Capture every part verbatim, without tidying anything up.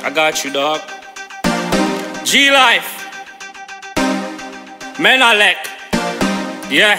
I got you, dog. GLife. Menelik. Yeah.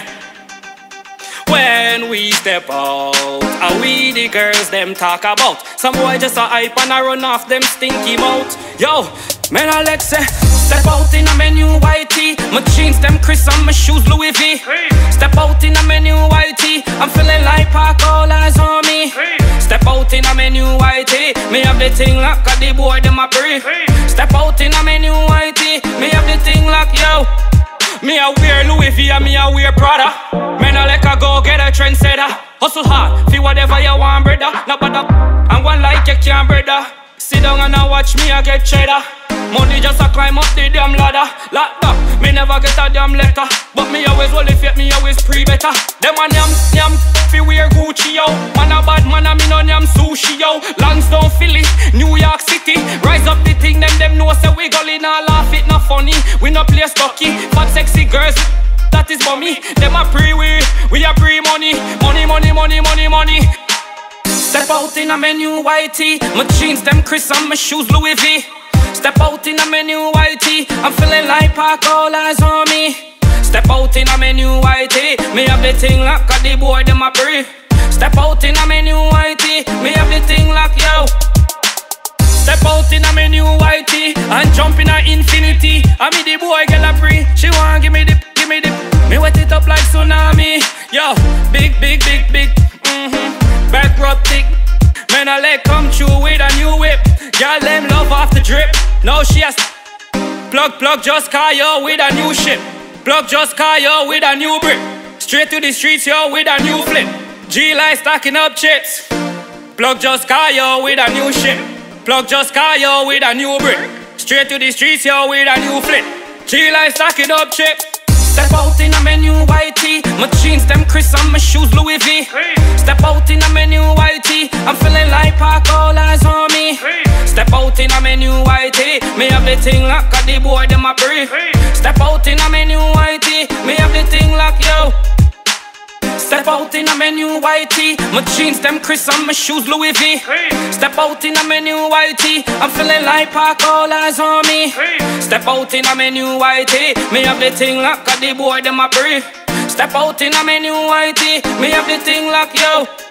When we step out, are we the girls them talk about? Some boy just a hype and I run off them stinky mouth. Yo, Menelik say, step out in a menu white tee. My jeans them Chris and my shoes Louis V. Hey. Step out in a menu white tee. I'm feeling like park, all eyes on me. Hey. Step out in a menu white tee. Me have the thing lock, got the boy them a pray. Hey. Step out in a menu white tee. Me have the thing lock, yo. Me a wear Louis V and me a wear Prada. Menelik a go get a trendsetter. Hustle hard, feel whatever you want, brother. Not bad up, and one like you can, brother. Sit down and a watch me a get cheddar. Money just a climb up the damn ladder. Locked up, me never get a damn letter. But me always hold it fit, me always pre better. Them a yam, yam, fi wear Gucci, yo. Man a bad man a me no yam sushi, yo. Lansdowne, Philly, New York City. Rise up the thing, them them know say we gully nah laugh, it not funny. We no play stocky, fat sexy girls, that is for me. Them a pre we, we a pre money. Money, money, money, money, money. Step out in a menu white tee. My jeans them Chris and my shoes Louis V. Step out in a menu white tee. I'm feeling like park, all eyes on me. Step out in a menu white tee. Me have the thing lock, got the boy them a pray. Step out in a menu white tee. Me have the thing lock, yo. Step out in a menu white tee and jump in a infinity. I me the boy get a free. She want give me the, give me the. Me wet it up like tsunami. Yo, big, big, big, big. Mm-hmm. Back rub thick. Menelik come through with a new whip. Girl them love off the drip. Now she has plug plug just call yo with a new ship. Plug just call yo with a new brick. Straight to the streets yo with a new flip. GLife stacking up chips. Plug just call yo with a new ship. Plug just call yo with a new brick. Straight to the streets yo with a new flip. GLife stacking up chips. Step out in a menu white tee. My jeans them Chris and my shoes Louis V. Hey. Step out in a menu white tee. I'm feeling like park, all eyes on me. Hey. Step out in a menu white tee. Me have the thing lock, got the boy them a pray. Hey. Step out in a menu white tee. Me have the thing lock, yo. Step out in a menu white tee. My jeans them Chris and my shoes Louis V. Hey. Step out in a menu white tee. I'm feeling like park, all eyes on me. Hey. Step out in a menu white tee. Me have the thing lock, got the boy them a pray. Step out in a menu white tee. Me have the thing lock, yo.